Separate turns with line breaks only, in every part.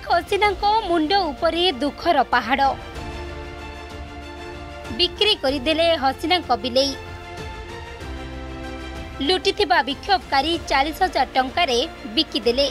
शेख हसीना मुंड उपरे दुखर पहाड़ बिक्री करदेले हसीना बिलेई लुटिथिबा विक्षोभकारी 40,000 टंकार बिकिदेले।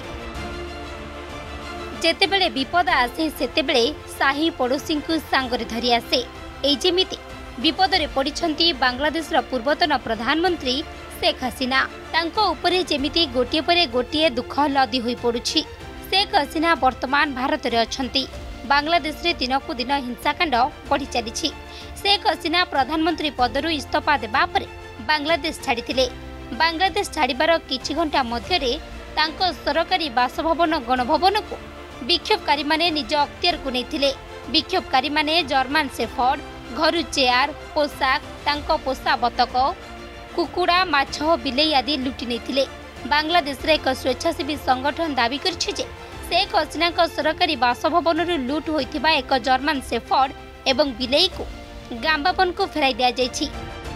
जेतेबेले विपद आसे सेतेबेले साही पड़ोसी को सांगरे धरी आसे। एजेमिति विपदरे पड़िछंती बांग्लादेशर पूर्वतन प्रधानमंत्री शेख हसीना। तांको उपरे जेमिति गोटिए परे गोटिए दुख लदी होई पड़ुछि। शेख हसीना वर्तमान भारत रे अछंती। बांग्लादेश रे दिनकु दिन हिंसाकांड बढ़ी चलीछि। शेख हसीना प्रधानमंत्री पदरु इस्तीफा देबा परे बांग्लादेश छाड़िथिले। बांग्लादेश छाड़िबार किछि घंटा मध्यरे तांको सरकारी बासभवन गणभवन को विक्षोभकारी माने निज अख्तियार को नैथिले। विक्षोभकारी माने जर्मन शेफर्ड घरु चेयर पोशाक तांको पोषा बतक कुकुड़ा माछ बिलेई आदि लुटि नैथिले। बांग्लादेश रे एक स्वेच्छासेवी संगठन दाबी करछि जे शेख हसीना सरकारी बासभवन लुट होइथिबा एक जर्मन शेफर्ड एवं बिलेई को गांबापन को फेराई दिया जायछि।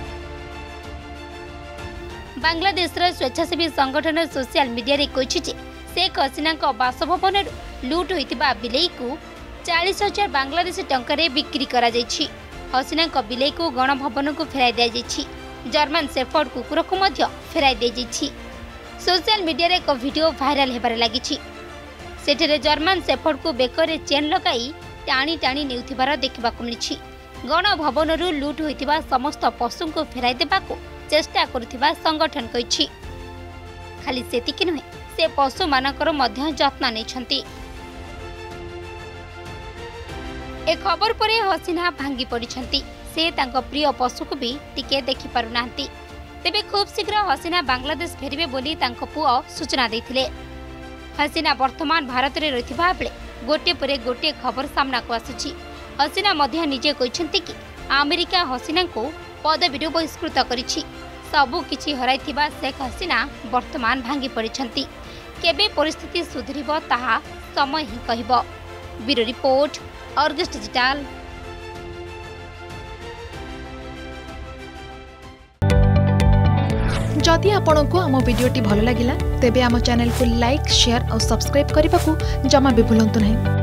बांग्लादेश स्वेच्छासेवी संगठन सोशल मीडिया रे कहिछि जे शेख हसीना बासभवन लुट होइथिबा बिलेई को 40,000 बांग्लादेशी टंकारे बिक्री करा जायछि। हसीना बिलेई को गणभवन को फेराई दिया जायछि। जर्मन शेफर्ड कुकुर को मध्य फेराई दिया जायछि। सोशल मीडिया रे एक वीडियो वायरल हेबार लागिछि। सेठरे जर्मन शेफर्ड को बेकरे चेन लगाई टाणी टाणी नेउथिबार देखिबाकु मिलिछि। गणभवनरु लुट होइथिबा समस्त पशु को फेराई देबाकू चेष्टा करुथिबा संगठन कहिछि। खाली सेतिकि नुहे से पशु मानकर मध्य जत्न नेछंती। ए खबर परे हसीना भांगी पड़िछंती। से तांको प्रिय पशु को भी टिके देखि पारु नांती। तेबे खूब शीघ्र हसीना बांग्लादेश फेरिबे बोली तांको पुओ सूचना देथिले। हसीना वर्तमान भारत रे रहिथिबा बेले गोटे परे गोटे खबर सामना को आसुछि। हसीना मध्य निजे कहिछंती कि अमेरिका हसीना को पदवीरु बहिष्कृत करिछि। सबु किछि हराइथिबा शेख हसीना वर्तमान भांगी पड़िछंती। केबे परिस्थिति सुधरिबो ताहा समय ही कहिबो। Bureau report Argus digital.
जदि आपंक आम भिडी भल लगा तेब आम चैनल को लाइक शेयर और सब्सक्राइब करने को जमा भी भूलु नहीं।